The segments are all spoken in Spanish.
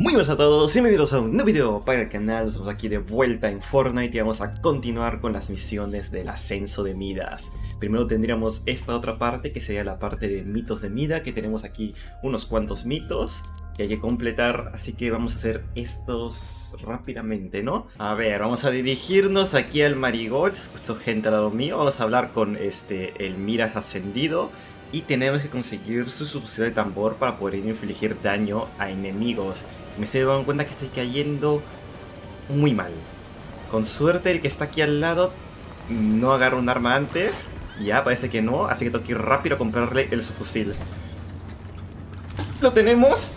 Muy buenas a todos y bienvenidos a un nuevo video para el canal. Estamos aquí de vuelta en Fortnite y vamos a continuar con las misiones del ascenso de Midas. Primero tendríamos esta otra parte que sería la parte de mitos de Mida, que tenemos aquí unos cuantos mitos que hay que completar, así que vamos a hacer estos rápidamente, ¿no? A ver, vamos a dirigirnos aquí al Marigold. Escucho gente al lado mío. Vamos a hablar con el Midas ascendido. Y tenemos que conseguir su sucesión de tambor para poder infligir daño a enemigos. Me estoy dando cuenta que estoy cayendo muy mal. Con suerte el que está aquí al lado no agarra un arma antes. Ya, parece que no, así que tengo que ir rápido a comprarle el subfusil. ¡Lo tenemos!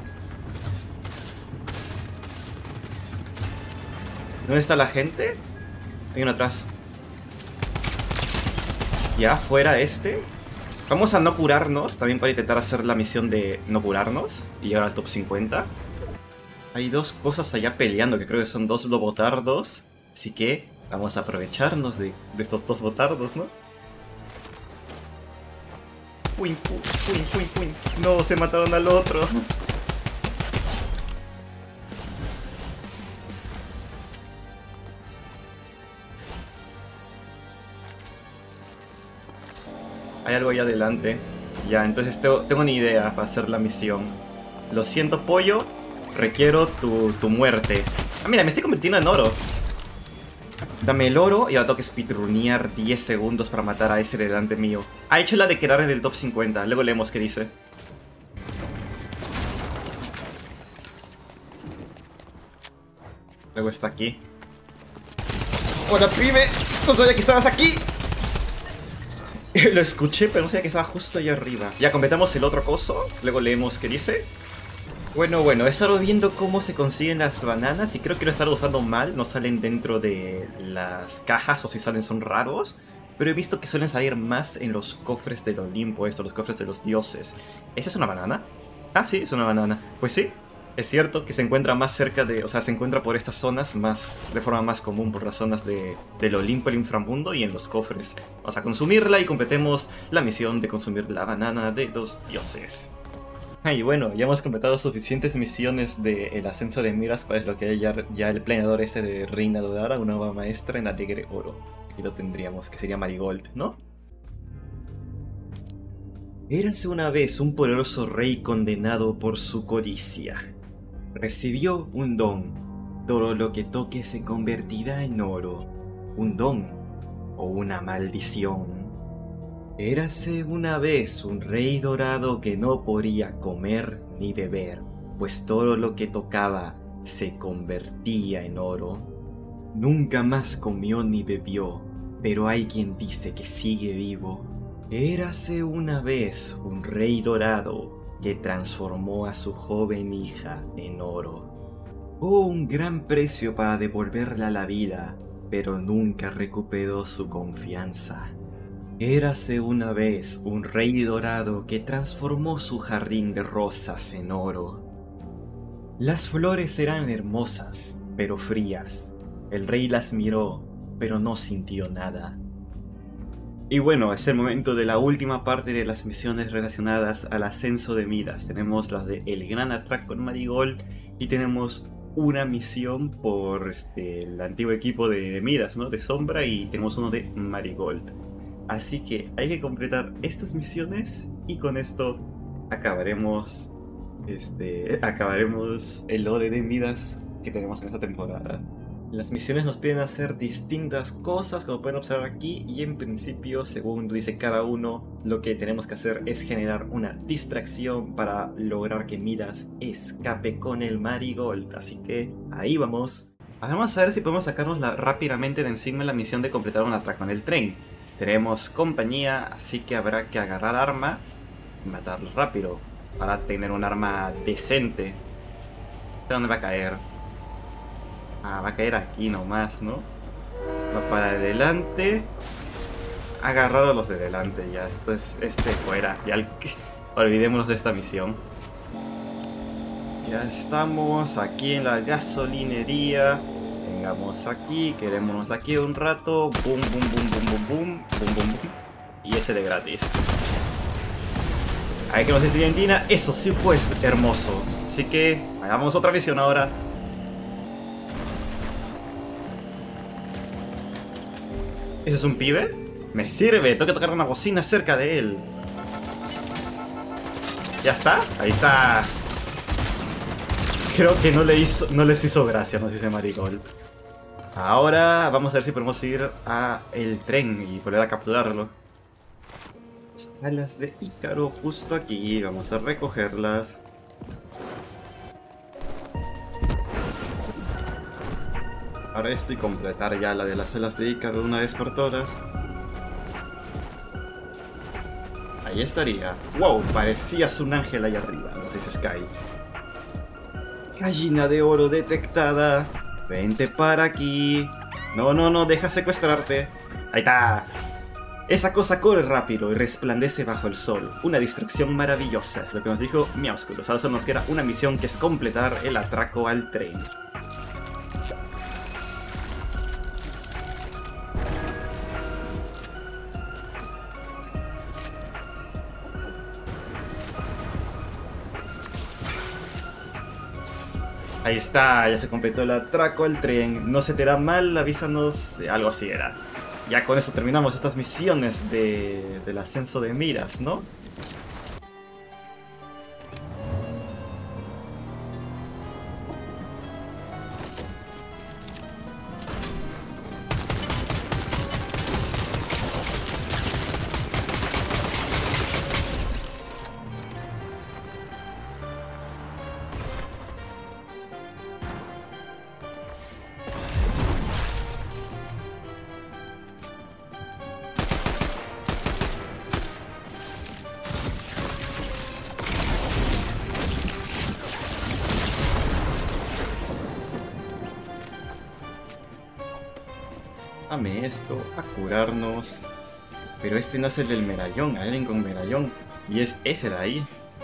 ¿Dónde está la gente? Hay uno atrás. Ya, fuera este. Vamos a no curarnos, también para intentar hacer la misión de no curarnos y llegar al top 50. Hay dos cosas allá peleando, que creo que son dos lobotardos. Así que vamos a aprovecharnos de estos dos botardos, ¿no? ¡Puin, puin, puin, puin, puin! ¡No! Se mataron al otro. Hay algo ahí adelante. Ya, entonces tengo una idea para hacer la misión. Lo siento, pollo. Requiero tu muerte. Ah, mira, me estoy convirtiendo en oro. Dame el oro y ahora tengo que speedrunear 10 segundos para matar a ese delante mío. Ha hecho la de quedar en el top 50. Luego leemos qué dice. Luego está aquí. ¡Hola, pibe! ¡No sabía que estabas aquí! Lo escuché, pero no sabía que estaba justo allá arriba. Ya completamos el otro coso. Luego leemos qué dice. Bueno, he estado viendo cómo se consiguen las bananas y creo que lo he estado usando mal. No salen dentro de las cajas, o si salen son raros. Pero he visto que suelen salir más en los cofres del Olimpo, los cofres de los dioses. ¿Esa es una banana? Ah, sí, es una banana. Pues sí, es cierto que se encuentra más cerca de... O sea, se encuentra por estas zonas de forma más común, por las zonas del Olimpo, el inframundo y en los cofres. Vamos a consumirla y completemos la misión de consumir la banana de los dioses. Y bueno, ya hemos completado suficientes misiones del ascenso de Midas para desbloquear ya el planeador ese de Reina Dorada, una nueva maestra en Alegre Oro. Aquí lo tendríamos, que sería Marigold, ¿no? Érase una vez un poderoso rey condenado por su codicia. Recibió un don. Todo lo que toque se convertirá en oro. Un don o una maldición. Érase una vez un rey dorado que no podía comer ni beber, pues todo lo que tocaba se convertía en oro. Nunca más comió ni bebió, pero hay quien dice que sigue vivo. Érase una vez un rey dorado que transformó a su joven hija en oro. Hubo un gran precio para devolverla a la vida, pero nunca recuperó su confianza. Érase una vez un rey dorado que transformó su jardín de rosas en oro. Las flores eran hermosas, pero frías. El rey las miró, pero no sintió nada. Y bueno, es el momento de la última parte de las misiones relacionadas al ascenso de Midas. Tenemos las de El Gran Atraco con Marigold y tenemos una misión por el antiguo equipo de Midas, ¿no? De Sombra, y tenemos uno de Marigold. Así que hay que completar estas misiones y con esto acabaremos el lore de Midas que tenemos en esta temporada. Las misiones nos piden hacer distintas cosas, como pueden observar aquí, y en principio, según dice cada uno, lo que tenemos que hacer es generar una distracción para lograr que Midas escape con el Marigold. Así que ahí vamos. Ahora vamos a ver si podemos sacarnos rápidamente de encima la misión de completar un atraco en el tren. Tenemos compañía, así que habrá que agarrar arma y matarlo rápido para tener un arma decente. ¿De dónde va a caer? Ah, va a caer aquí nomás, ¿no? Va para adelante. Agarrar a los de delante ya. Esto es fuera. Ya olvidémonos de esta misión. Ya estamos aquí en la gasolinería. Vengamos aquí, quedémonos aquí un rato. Boom, boom, boom, boom, boom, boom, boom, boom, boom. Y ese de gratis. Hay que nos decía Argentina, eso sí fue hermoso. Así que hagamos otra misión ahora. ¿Ese es un pibe? Me sirve, tengo que tocar una bocina cerca de él. ¿Ya está? Ahí está. Creo que no les hizo gracia, nos dice Marigold. Ahora vamos a ver si podemos ir a el tren y volver a capturarlo. Alas de Ícaro justo aquí, vamos a recogerlas. Ahora esto y completar ya la de las alas de Ícaro una vez por todas. Ahí estaría. Wow, parecías un ángel ahí arriba, nos dice Sky. Gallina de oro detectada. Vente para aquí. No, no, no, deja secuestrarte. Ahí está. Esa cosa corre rápido y resplandece bajo el sol. Una distracción maravillosa, es lo que nos dijo Miausculus. Ahora solo nos queda una misión que es completar el atraco al tren. Ahí está, ya se completó el atraco al tren. No se te da mal, avísanos. Algo así era. Ya con eso terminamos estas misiones del ascenso de Midas, ¿no? Dame esto, a curarnos. Pero este no es el del medallón, alguien con medallón. Y es ese de ahí.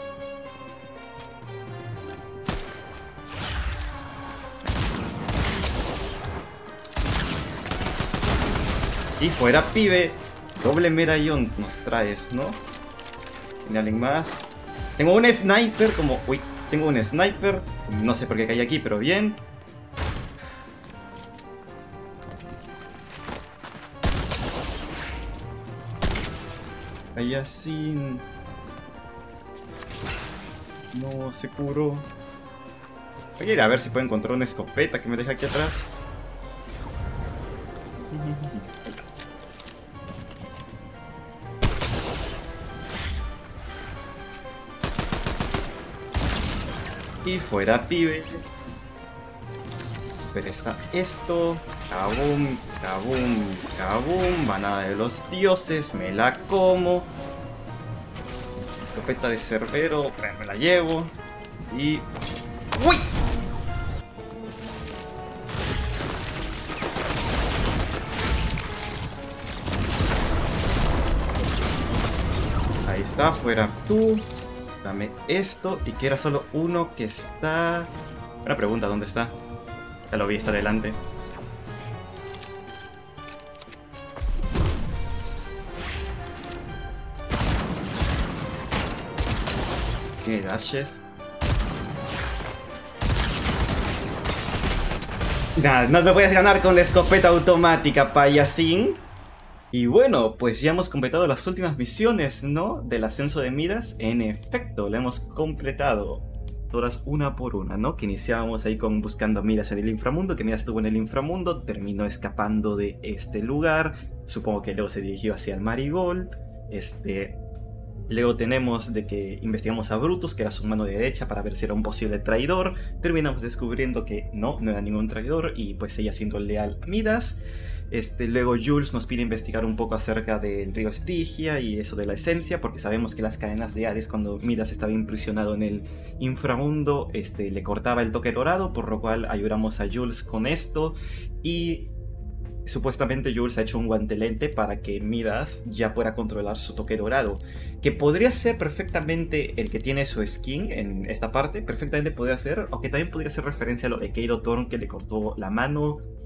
Y fuera, pibe. Doble medallón nos traes, ¿no? ¿Tiene alguien más? Tengo un sniper como... Uy, tengo un sniper. No sé por qué caí aquí, pero bien. Ayasin. No, se curó. Voy a ir a ver si puedo encontrar una escopeta que me deja aquí atrás. Y fuera, pibe. Pero está esto. Kabum, kabum, kabum. Manada de los dioses. Me la como. Escopeta de Cerbero. Me la llevo. Y... ¡uy! Ahí está, fuera tú. Dame esto. Y que era solo uno que está... Buena pregunta, ¿dónde está? Ya lo vi, está adelante. ¿Qué dashes? Nada, no me puedes ganar con la escopeta automática, payasín. Y bueno, pues ya hemos completado las últimas misiones, ¿no? Del ascenso de Midas. En efecto, la hemos completado. Todas una por una, ¿no? Que iniciábamos ahí con buscando a Midas en el inframundo, que Midas estuvo en el inframundo, terminó escapando de este lugar. Supongo que luego se dirigió hacia el Marigold. Luego tenemos de que investigamos a Brutus, que era su mano derecha, para ver si era un posible traidor. Terminamos descubriendo que no era ningún traidor y pues seguía siendo leal a Midas. Luego Jules nos pide investigar un poco acerca del río Estigia y eso de la esencia, porque sabemos que las cadenas de Hades, cuando Midas estaba imprisionado en el inframundo, le cortaba el toque dorado, por lo cual ayudamos a Jules con esto. Y supuestamente Jules ha hecho un guantelete para que Midas ya pueda controlar su toque dorado, que podría ser perfectamente el que tiene su skin en esta parte, perfectamente podría ser, aunque también podría ser referencia a lo de Keido Thorn, que le cortó la mano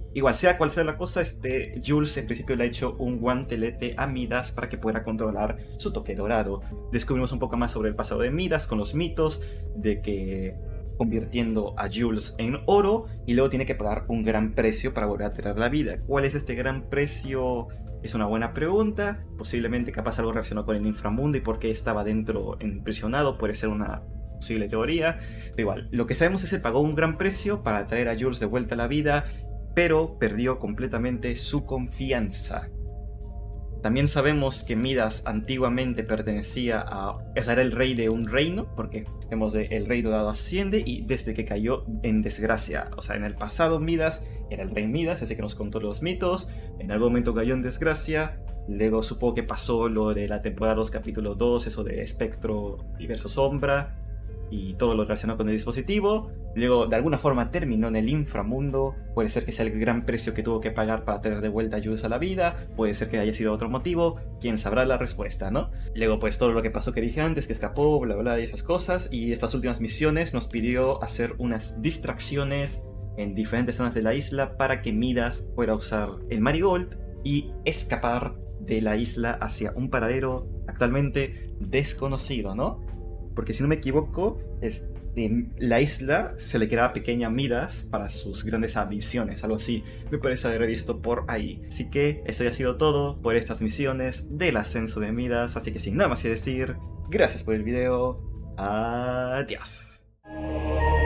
Igual, sea cual sea la cosa, Jules en principio le ha hecho un guantelete a Midas para que pueda controlar su toque dorado. Descubrimos un poco más sobre el pasado de Midas con los mitos de que convirtiendo a Jules en oro y luego tiene que pagar un gran precio para volver a tener la vida. ¿Cuál es este gran precio? Es una buena pregunta, posiblemente capaz algo relacionado con el inframundo y por qué estaba dentro imprisionado, puede ser una posible teoría, pero igual, lo que sabemos es que pagó un gran precio para traer a Jules de vuelta a la vida, pero perdió completamente su confianza. También sabemos que Midas antiguamente pertenecía a... O sea, era el rey de un reino, porque vemos de el rey dorado asciende y desde que cayó en desgracia. O sea, en el pasado Midas era el rey Midas, ese que nos contó los mitos. En algún momento cayó en desgracia. Luego supongo que pasó lo de la temporada 2, capítulo 2, eso de espectro y versus sombra y todo lo relacionado con el dispositivo. Luego de alguna forma terminó en el inframundo. Puede ser que sea el gran precio que tuvo que pagar para traer de vuelta a Jules a la vida. Puede ser que haya sido otro motivo. Quién sabrá la respuesta, ¿no? Luego pues todo lo que pasó que dije antes, que escapó, bla bla y esas cosas. Y estas últimas misiones nos pidió hacer unas distracciones en diferentes zonas de la isla para que Midas pueda usar el Marigold y escapar de la isla hacia un paradero actualmente desconocido, ¿no? Porque si no me equivoco, la isla se le quedaba pequeña a Midas para sus grandes ambiciones, algo así, me parece haber visto por ahí. Así que eso ya ha sido todo por estas misiones del ascenso de Midas, así que sin nada más que decir, gracias por el video, adiós.